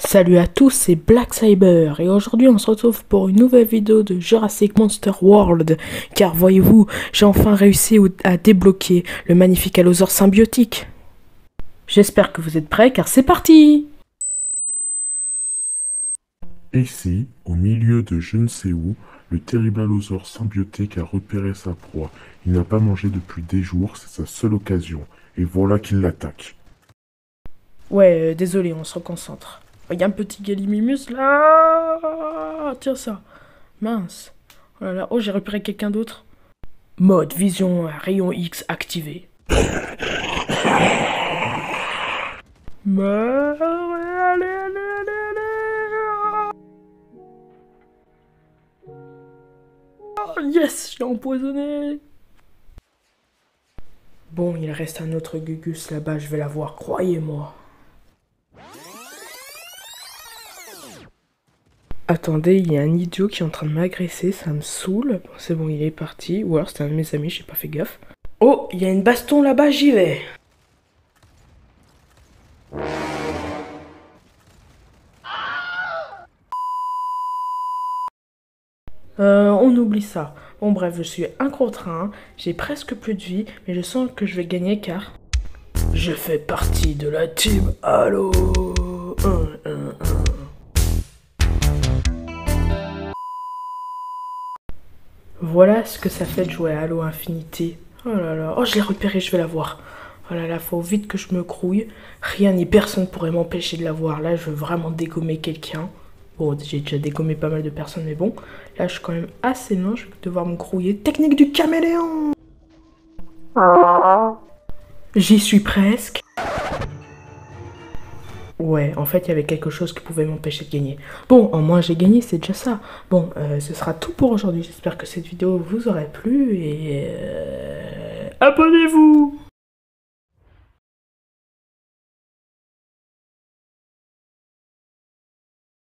Salut à tous, c'est Black Cyber et aujourd'hui on se retrouve pour une nouvelle vidéo de Jurassic Monster World car voyez-vous, j'ai enfin réussi à débloquer le magnifique allosaure symbiotique. J'espère que vous êtes prêts car c'est parti! Ici, au milieu de je ne sais où, le terrible allosaure symbiotique a repéré sa proie. Il n'a pas mangé depuis des jours, c'est sa seule occasion. Et voilà qu'il l'attaque. Ouais, désolé, on se reconcentre. Il y a un petit Gallimimus là. Tiens ça. Mince. Oh là là, oh j'ai repéré quelqu'un d'autre. Mode vision rayon X activé. Allez, allez, allez, allez. Oh, yes, je l'ai empoisonné. Bon, il reste un autre Gugus là-bas, je vais la voir, croyez-moi. Attendez, il y a un idiot qui est en train de m'agresser, ça me saoule. Bon, c'est bon, il est parti. Ou alors c'était un de mes amis, j'ai pas fait gaffe. Oh, il y a une baston là-bas, j'y vais. On oublie ça. Bon bref, je suis un contre un, j'ai presque plus de vie, mais je sens que je vais gagner car je fais partie de la team Halo 1. Voilà ce que ça fait de jouer à Halo Infinity. Oh là là, oh je l'ai repéré, je vais la voir. Oh là là, faut vite que je me crouille. Rien ni personne pourrait m'empêcher de la voir. Là, je veux vraiment dégommer quelqu'un. Bon, j'ai déjà dégommé pas mal de personnes, mais bon. Là, je suis quand même assez loin, je vais devoir me grouiller. Technique du caméléon. J'y suis presque. Ouais, en fait, il y avait quelque chose qui pouvait m'empêcher de gagner. Bon, en moins j'ai gagné, c'est déjà ça. Bon, ce sera tout pour aujourd'hui. J'espère que cette vidéo vous aura plu et... abonnez-vous!